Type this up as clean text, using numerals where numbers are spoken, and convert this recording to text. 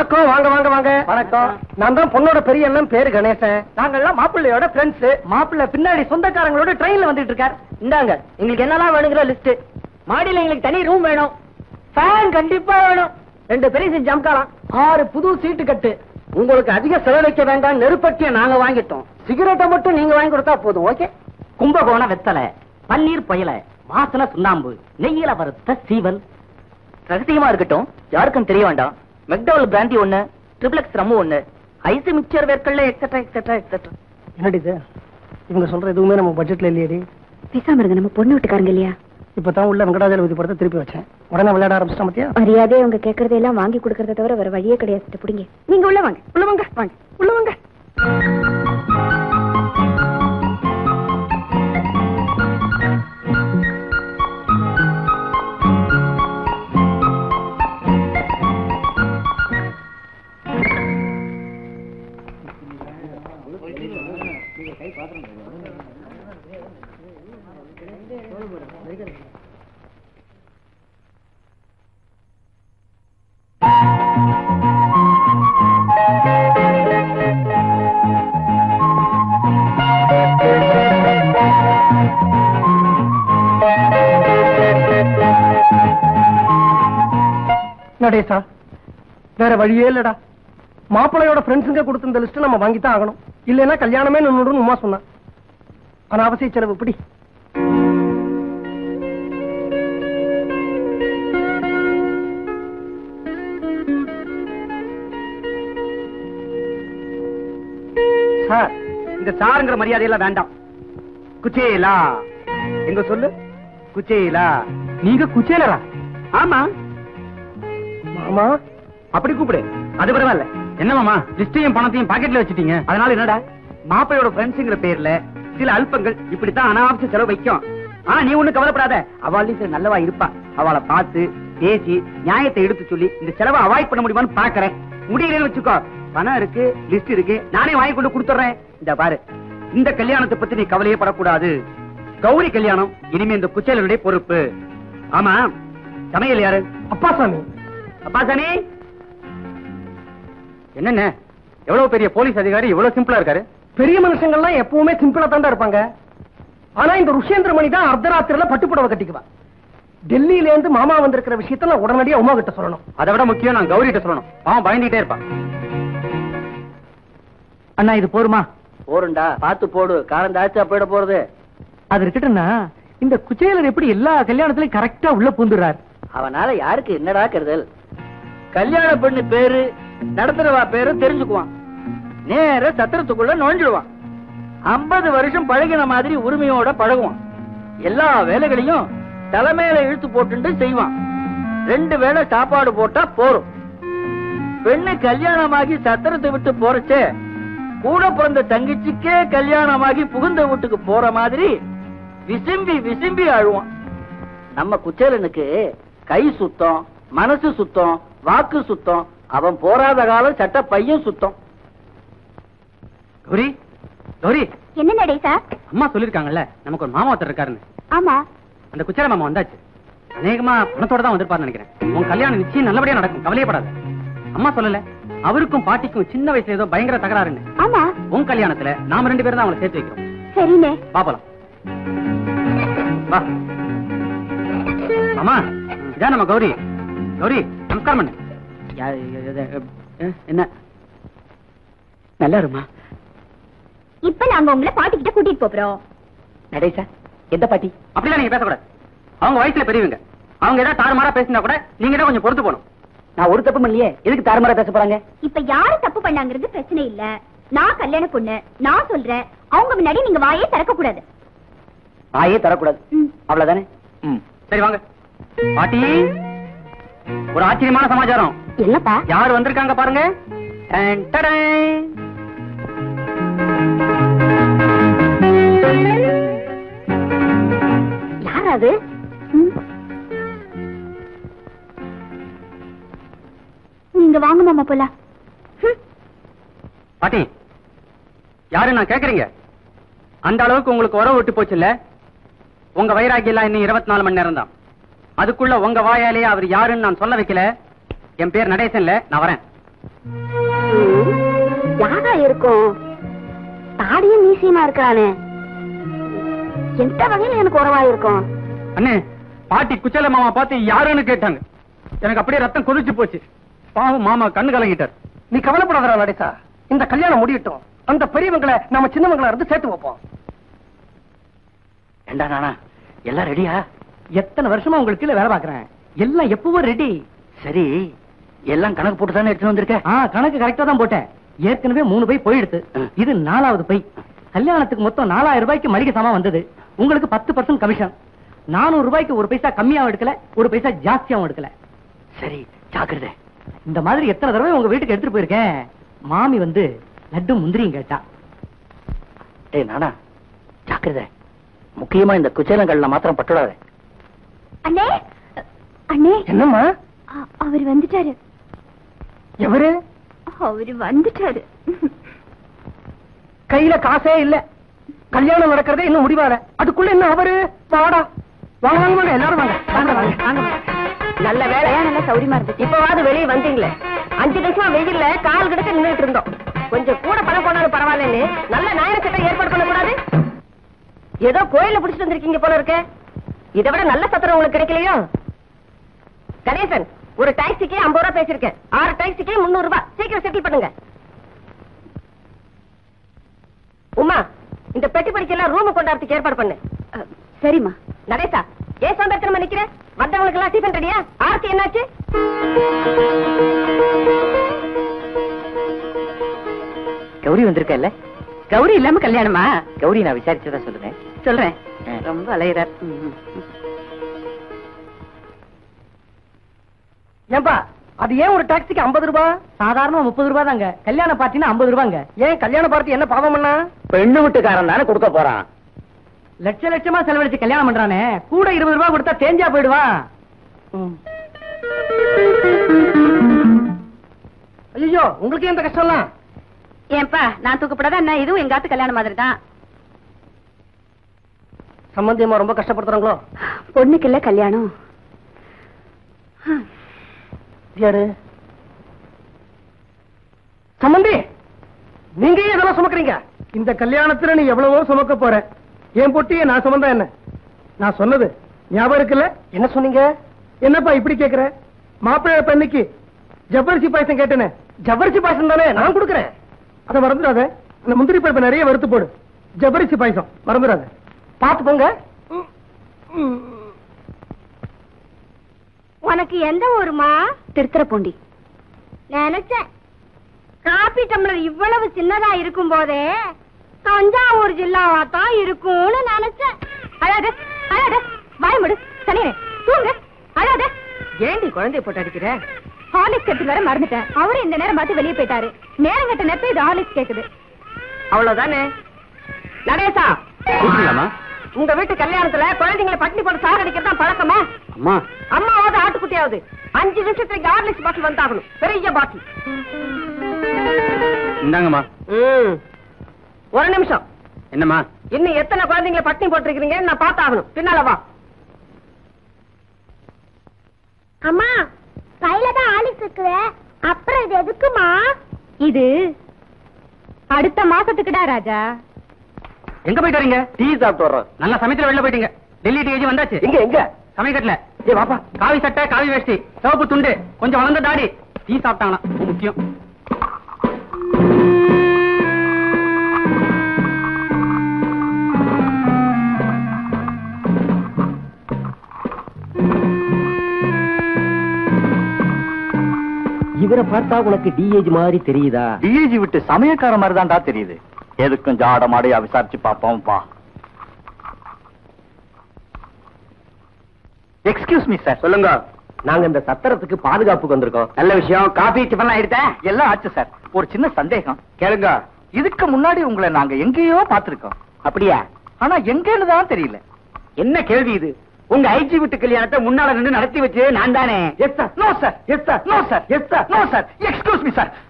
வணக்கம். வாங்க வாங்க வாங்க. வணக்கம். நான் தான் பொண்ணோட பெரிய அண்ணன், பேரு கணேசன். நாங்கெல்லாம் மாப்பிள்ளையோட ஃப்ரெண்ட்ஸ். மாப்பிள்ளை பின்னாடி சொந்தக்காரங்களோட ட்ரெயின்ல வந்துட்டு இருக்காரு. இந்தாங்க, எங்களுக்கு என்னெல்லாம் வேணுங்கிற லிஸ்ட். மாடியில எங்களுக்கு தனி ரூம் வேணும், ஃபேன் கண்டிப்பா வேணும், 2 பெரிய ஜம்காலம், 6 புது சீட்டு கட்டு. உங்களுக்கு அதிக செலவழிக்க வேண்டாம், நெருப்பட்டிய நாங்க வாங்கிட்டோம். சிகரெட்டை மட்டும் நீங்க வாங்கி கொடுத்தா போதும். ஓகே. கும்பகோண வெத்தலை, பன்னீர் புயல, வாசன சுண்ணாம்பு, நெய்யில வறுத்த சீவல். ரகசியமா இருக்கட்டும், யாருக்கும் தெரிய வேண்டாம். McDowell's brandy 1, triple x rum 1, ice mixture வேர்க்கல்ல எக்ஸெட்ரா எக்ஸெட்ரா எக்ஸெட்ரா. என்னடி இது? இவங்க சொல்ற எதுவுமே நம்ம பட்ஜெட்ல இல்லையடி. பேசாம இருங்க, நம்ம பொண்ணு வீட்டுக்காரங்க இல்லையா? இப்பதான் உள்ள வெங்கடாஜலபதி படத்தை திருப்பி வச்சேன். உடனே விளையாட ஆரம்பிச்சிட்டா மத்தியா? மரியாதை அவங்க கேட்கறதெல்லாம் வாங்கி கொடுக்கறத தவிர வேற வழியே கிடையாது. பிடிங்க, நீங்க உள்ள வாங்க. உள்ள வாங்க, வாங்க உள்ள வாங்க. நடேசா, வேற வழியே இல்லடா. மாப்பிள்ளையோட ஃப்ரெண்ட்ஸுங்க கொடுத்த இந்த லிஸ்ட் நம்ம வாங்கித்தான் ஆகணும். இல்லைன்னா கல்யாணமே நின்னுடும் உமா சொன்னா. அனாவசிய செலவு பிடி. சார், இந்த சாருங்கிற மரியாதையெல்லாம் வேண்டாம். குச்சேலா எங்க சொல்லு. குச்சேலா. நீங்க குச்சேலரா? ஆமா மாமா. அப்படி கூப்பிடு, அது பரவாயில்ல. என்ன மாமா, லிஸ்டையும் பணத்தையும் பாக்கெட்ல வச்சுட்டீங்க, அதனால என்னடா? மாப்பிளையோட ஃப்ரெண்ட்ஸ்ங்கிற பேர்ல சில அல்பங்கள் இப்படித்தான் அனாவசிய செலவு வைக்கும். நீ ஒண்ணு கவலைப்படாத, அவளையும் சில நல்லவா இருப்பா. அவளை பார்த்து பேசி நியாயத்தை எடுத்து சொல்லி இந்த செலவை அவாய்ட் பண்ண முடியுமான்னு பாக்குறேன். முடியலன்னு வச்சுக்கோ, பணம் இருக்கு, லிஸ்ட் இருக்கு, நானே வாங்கி கொண்டு கொடுத்துறேன். இந்த பாரு, இந்த கல்யாணத்தை பத்தி நீ கவலையே படக்கூடாது. கௌரி கல்யாணம் இனிமே இந்த குச்சேலனுடைய பொறுப்பு. ஆமா, சமையல் யாரு? அப்பாசாமி. அப்பாசாமி என்னென்ன எவ்வளவு பெரிய போலீஸ் அதிகாரி இவ்வளவு சிம்பிளா இருக்காரு? பெரிய மனுஷங்கள்லாம் எப்பவுமே சிம்பிளா தான் இருப்பாங்க. ஆனா இந்த ருஷேந்திரமணி தான் அர்த்தராத்திரில பட்டுப்புடவை கட்டிக்குவா. டெல்லியில இருந்து மாமா வந்திருக்கிற விஷயத்த உடனடியா உமா கிட்ட சொல்லணும். அதை விட முக்கியம் நான் கௌரி கிட்ட சொல்லணும். அவன் பயந்துட்டே இருப்பான். அண்ணா, இது போருமா? போருண்டா, பார்த்து போடு, காரம் தாச்சா போயிட போறது. அது இருக்கட்டும்னா, இந்த குச்சேலர் எப்படி எல்லா கல்யாணத்திலயும் கரெக்டா உள்ள பூந்துறார்? அவனால யாருக்கு என்னடா கருதல்? கல்யாண பெண்ணு பேரு, நடத்துறவா பேரு தெரிஞ்சுக்குவான். நேர சத்திரத்துக்குள்ள நுழைஞ்சிடுவான். 50 வருஷம் பழகின மாதிரி உரிமையோட பழகுவான். எல்லா வேலைகளையும் தலைமையில இழுத்து போட்டு செய்வான். 2 வேளை சாப்பாடு போட்டா போரும். பெண்ணு கல்யாணமாகி சத்திரத்தை விட்டு போறச்சே கூட பிறந்த தங்கச்சிக்கே கல்யாணமாகி புகுந்த வீட்டுக்கு போற மாதிரி விசும்பி விசும்பி அழுவான். நம்ம குச்சேலனுக்கு கை சுத்தம், மனசு சுத்தம், வாக்கு சுத்தம். அவன் போராத காலம் சட்ட பையன் சுத்தம். கௌரி, கௌரி. என்ன நடேசா? அம்மா சொல்லிருக்காங்கல்ல, நமக்கு ஒரு மாமா ஒருத்தர் இருக்காருன்னு. ஆமா, அந்த குச்சேல மாமா வந்தாச்சு. அநேகமா பணத்தோட தான் வந்திருப்பாருன்னு நினைக்கிறேன். உன் கல்யாணம் நிச்சயம் நல்லபடியா நடக்கும், கவலையப்படாத. அம்மா சொல்லல, அவருக்கும் பாட்டிக்கும் சின்ன வயசுல ஏதோ பயங்கர தகராறுன்னு. ஆமா, உன் கல்யாணத்துல நாம 2 பேரும் தான் அவங்களை சேர்த்து வைக்கிறோம். சரிண்ணே. பாப்பலாம். வா மாமா, இதான் நம்ம கௌரி. கௌரி, நமஸ்காரம் பண்ணு. என்ன நல்லா இருமா. இப்ப நாங்க உங்களை பாட்டிக்கிட்ட கூட்டிட்டு போறோம். நடேசா, எந்த பாட்டி? அப்படிலாம் நீங்க பேசக்கூடாது. அவங்க வயசுல பெரியவங்க. அவங்க ஏதாவது தாறுமாறா பேசினா கூட நீங்க தான் கொஞ்சம் பொறுத்து போகணும். நான் ஒரு தப்பு பண்ணலையே, எதுக்கு தாறுமாறா பேச போறாங்க? இப்ப யாரு தப்பு பண்ணாங்கிறது பிரச்சனை இல்ல. நான் கல்யாண பொண்ணு, நான் சொல்றேன். அவங்க முன்னாடி நீங்க வாயே திறக்க கூடாது. வாயே தரக்கூடாது, அவ்வளவுதானே? சரி வாங்க. பாட்டி, ஒரு ஆச்சரியமான சமாச்சாரம். என்னப்பா? யார் வந்திருக்காங்க பாருங்க. யார் அது? நீங்க வாங்க மாமா போலாம். பாட்டி, யாரு நான் கேக்குறீங்க? அந்த அளவுக்கு உங்களுக்கு உறவு விட்டு போச்சு இல்ல? உங்க வைராகியம் இன்னும் 24 மணி நேரம் தான். அதுக்குள்ள உங்க வாயாலே அவர் யாருன்னு நான் சொல்ல வைக்கல. என் பேர் நடேசன் இல்ல, நான் வரேன். யாரா இருக்கும்? தாடியும் மீசியமா இருக்கிறானே, எந்த வகையில எனக்கு உறவா இருக்கும்? அண்ணே, பாட்டி குச்சல மாமா பார்த்து யாருன்னு கேட்டாங்க. எனக்கு அப்படியே ரத்தம் கொதிச்சு போச்சு. பாவம் மாமா கண்ணு கலங்கிட்டார். நீ கவலைப்படாதடா நடேசா, இந்த கல்யாணம் முடியட்டும். அந்த பெரியவங்களை நம்ம சின்னவங்களா இருந்து சேர்த்து வைப்போம். ஏண்டா நானா, எல்லாம் ரெடியா? எத்தனை வருஷமா உங்களுக்கு கீழே வேலை பாக்குறேன், எல்லாம் எப்பவும் ரெடி. சரி, எல்லாம் கணக்கு போட்டு தானே எடுத்துட்டு வந்திருக்கேன். கணக்கு கரெக்டா தான் போட்டேன். ஏற்கனவே 3 பை போயிடுது, இது 4வது பை. கல்யாணத்துக்கு மொத்தம் 4000 ரூபாய்க்கு மளிகை சாமான் வந்தது. உங்களுக்கு 10% கமிஷன். 400 ரூபாய்க்கு 1 பைசா கம்மியாவும் எடுக்கல, 1 பைசா ஜாஸ்தியாவும் எடுக்கல. சரி, ஜாக்கிரதை. இந்த மாதிரி எத்தனை தடவை உங்க வீட்டுக்கு எடுத்துட்டு போயிருக்கேன். மாமி வந்து லட்டு முந்திரியும் கேட்டா. டேய் நானா, ஜாக்கிரதை. முக்கியமா இந்த குச்சேலங்கள்ல மாத்திரம் பட்டுடாத. அண்ணே, அண்ணே. என்னம்மா? அவர் வந்துட்டாரு. எவரு? அவரு வந்துட்டாரு. கையில காசே இல்ல, கல்யாணம் நடக்கிறதே இன்னும் முடிவால, அதுக்குள்ள என்ன அவரு? வாடா, வாங்க வாங்க வாங்க, எல்லாரும் வாங்க வாங்க வாங்க வாங்க. நல்ல வேலையா, நல்ல சௌரியமா இருந்துச்சு. இப்பவாது வெளியே வந்தீங்களே. 5 நிமிஷமா வெயில்ல கால் கிடக்க நின்றுட்டு இருந்தோம். கொஞ்சம் கூட பணம் போனாலும் பரவாயில்லன்னு நல்ல நாயர சட்டம் ஏற்பாடு பண்ணக்கூடாது? ஏதோ கோயில புடிச்சிட்டு வந்திருக்கீங்க போல இருக்க. இதை விட நல்ல சத்திரம் உங்களுக்கு கிடைக்கலையோ? கணேசன், ஒரு டாக்ஸிக்கு 50 ரூபாய் பேசிருக்கேன். 6 டாக்ஸிக்கு 300 ரூபாய். சீக்கிரம் செட்டில் பண்ணுங்க. உமா, இந்த பெட்டி படிக்கலாம் ரூம் கொண்டாடுறதுக்கு ஏற்பாடு பண்ணு. சரிம்மா. நடேசா, ஏன் சோம்பேறித்தனமா நிக்கிற? வந்தவங்களுக்கு எல்லாம் டிஃபன் ரெடியா? ஆர்த்தி என்னாச்சு? கௌரி வந்திருக்க இல்ல? கௌரி இல்லாம கல்யாணமா? கௌரி நான் விசாரிச்சதா சொல்லுங்க. சொல்றேன். ரொம்ப அலையிறார். ஏன்பா, அது ஏன் ஒரு டாக்ஸிக்கு 50 ரூபாய்? சாதாரண 30 ரூபாய் தாங்க. கல்யாண பார்ட்டினா 50 ரூபாங்க. ஏன் கல்யாண பார்ட்டி என்ன பாவம் பண்ணா? பெண்ணு வீட்டுக்காரன் தானே கொடுக்க போறான். லட்ச லட்சமா செலவழிச்சு கல்யாணம் பண்றானே, கூட 20 ரூபாய் கொடுத்தா தேஞ்சா போயிடுவான். ஐயோ, உங்களுக்கு எந்த கஷ்டம்லாம்? ஏன்பா, நான் தூக்கப்படாத என்ன? இதுவும் எங்காத்து கல்யாணம் மாதிரி தான். சம்பந்தியமா ரொம்ப கஷ்டப்படுத்துறாங்களோ? பொண்ணுக்கு இல்ல கல்யாணம். யாரு சம்பந்தி? நீங்க ஏன் இதெல்லாம் சுமக்குறீங்க? இந்த கல்யாணத்துல நீ எவ்வளவோ சுமக்க போற, என் பொட்டியை நான் சுமந்தா என்ன? நான் சொன்னது ஞாபகம் இருக்குல்ல? என்ன சொன்னீங்க? என்னப்பா இப்படி கேக்குற? மாப்பிள்ளை பெண்ணுக்கு ஜவ்வரிசி பாயசம் கேட்டேனே. ஜவ்வரிசி பாயசம் தானே, நான் கொடுக்கறேன். அதை மறந்துடாத. அந்த முந்திரி பருப்பை நிறைய வறுத்து போடு. ஜவ்வரிசி பாயசம் மறந்துடாத. பாத்து போங்க. உனக்கு எந்த ஊருமா? திருத்துறைப்பூண்டி. நினைச்சேன், காபி டம்ளர் இவ்வளவு சின்னதா இருக்கும் போதே தஞ்சாவூர் ஜில்லாவா தான் இருக்கும்னு நினைச்சேன். அழாத அழாத, வாயமுடு. சனியே தூங்க, அழாத. ஏண்டி குழந்தைய போட்டு அடிக்கிற? ஹார்லிக்ஸ் எடுத்து வர மறந்துட்டேன். அவரு இந்த நேரம் பார்த்து வெளியே போயிட்டாரு. நேரம் கட்ட நேரத்தை இது ஹார்லிக்ஸ் கேக்குது. அவ்வளவுதானே. நடேசா, உங்க வீட்டு கல்யாணத்துல குழந்தைங்களை பட்டினி போட்டு சாகடிக்கிறது தான் பழக்கமா? அம்மா, அம்மாவது ஆட்டுக்குட்டியாவது 5 நிமிஷத்துக்கு ஹார்லிக்ஸ் பாட்டில் வந்தாகணும். பெரிய பாட்டில். இந்தாங்கம்மா. ஒரு நிமிஷம். என்னம்மா? இன்னும் எத்தனை குழந்தைங்களை பட்டினி போட்டிருக்கீங்கன்னு நான் பார்த்தாகணும். பின்னால வா. அம்மா, கையில தான் ஹார்லிக்ஸ் இருக்குவே, அப்புறம் இது எதுக்குமா? இது அடுத்த மாசத்துக்குடா ராஜா. எங்க போயிட்டு வரீங்க? டீ சாப்பிட்டு வர்றோம். நல்ல சமயத்துல வெளில போயிட்டீங்க. டெல்லி டீ வந்தாச்சு. எங்க சமயக்கட்டல. ஏ பாப்பா, காவி சட்டை, காவி வேஷ்டி, சிவப்பு துண்டு, கொஞ்சம் வளர்ந்த தாடி. டீ சாப்பிட்டாங்கன்னா முக்கியம். இவரை பார்த்தா உனக்கு டிஏஜி மாதிரி தெரியுதா? டிஏஜி விட்டு சமயக்கார மாதிரி தான்டா தெரியுது. எதுக்கும் ஜாட மாடையா விசாரிச்சு பாப்போம் பா. Excuse me sir. சொல்லுங்க. நாங்க இந்த சத்திரத்துக்கு பாதுகாப்புக்கு வந்திருக்கோம். நல்ல விஷயம். காபி டிஃபன் ஆயிடுதா? எல்லாம் ஆச்சு சார். ஒரு சின்ன சந்தேகம் கேளுங்க. இதுக்கு முன்னாடி உங்களை நாங்க எங்கேயோ பார்த்திருக்கோம். அப்படியா? ஆனா எங்கன்னு தான் தெரியல. என்ன கேள்வி இது? உங்க ஐஜி வீட்டு கல்யாணத்தை முன்னால நின்று நடத்தி வச்சு நான் தானே. Yes sir. No sir. Yes sir. No sir. Yes sir. No sir. Excuse me sir.